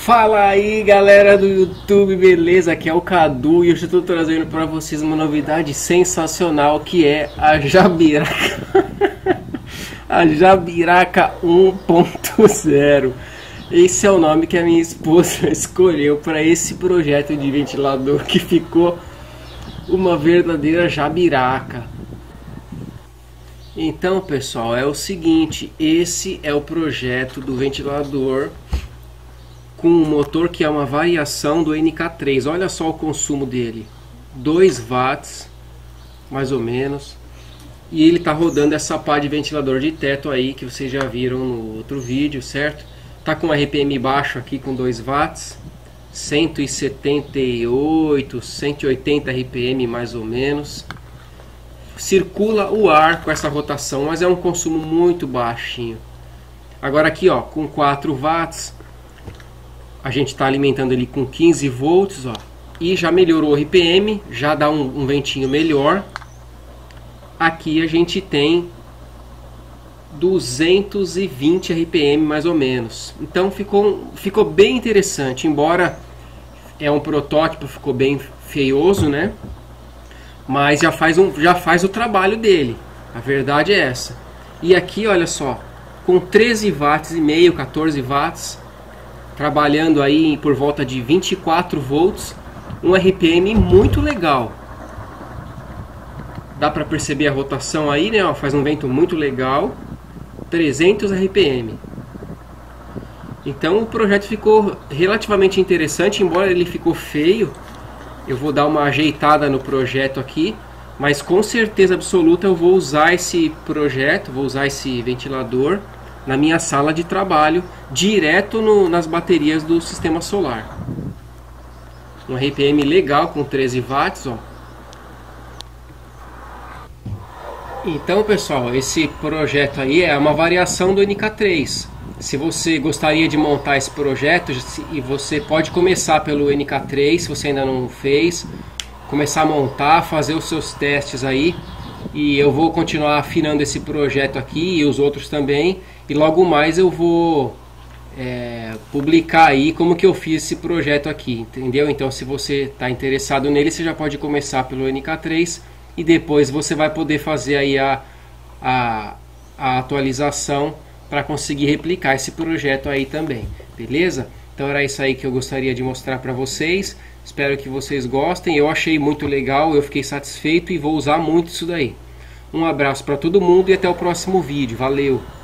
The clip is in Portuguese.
Fala aí galera do YouTube, beleza? Aqui é o Cadu e hoje eu estou trazendo para vocês uma novidade sensacional que é a Jabiraca a Jabiraca 1.0. Esse é o nome que a minha esposa escolheu para esse projeto de ventilador que ficou uma verdadeira jabiraca. Então pessoal, é o seguinte, esse é o projeto do ventilador com um motor que é uma variação do NK3. Olha só o consumo dele, 2 watts mais ou menos, e ele está rodando essa pá de ventilador de teto aí que vocês já viram no outro vídeo, certo? Tá com RPM baixo aqui com 2 watts, 178, 180 RPM mais ou menos. Circula o ar com essa rotação, mas é um consumo muito baixinho. Agora aqui ó, com 4 watts a gente está alimentando ele com 15 volts, ó, e já melhorou o RPM, já dá um ventinho melhor. Aqui a gente tem 220 RPM mais ou menos. Então ficou bem interessante, embora é um protótipo, ficou bem feioso, né? Mas já faz o trabalho dele. A verdade é essa. E aqui, olha só, com 13 watts e meio, 14 watts, trabalhando aí por volta de 24 volts, um RPM muito legal. Dá para perceber a rotação aí, né? Ó, faz um vento muito legal, 300 RPM. Então o projeto ficou relativamente interessante, embora ele ficou feio. Eu vou dar uma ajeitada no projeto aqui, mas com certeza absoluta eu vou usar esse projeto, vou usar esse ventilador na minha sala de trabalho, direto nas baterias do sistema solar. Um RPM legal com 13 watts, ó. Então pessoal, esse projeto aí é uma variação do NK3. Se você gostaria de montar esse projeto, e você pode começar pelo NK3, se você ainda não fez, começar a montar, fazer os seus testes aí, e eu vou continuar afinando esse projeto aqui e os outros também, e logo mais eu vou publicar aí como que eu fiz esse projeto aqui, entendeu? Então se você está interessado nele, você já pode começar pelo NK3 e depois você vai poder fazer aí a atualização para conseguir replicar esse projeto aí também, beleza? Então era isso aí que eu gostaria de mostrar para vocês. Espero que vocês gostem. Eu achei muito legal, eu fiquei satisfeito e vou usar muito isso daí. Um abraço para todo mundo e até o próximo vídeo. Valeu!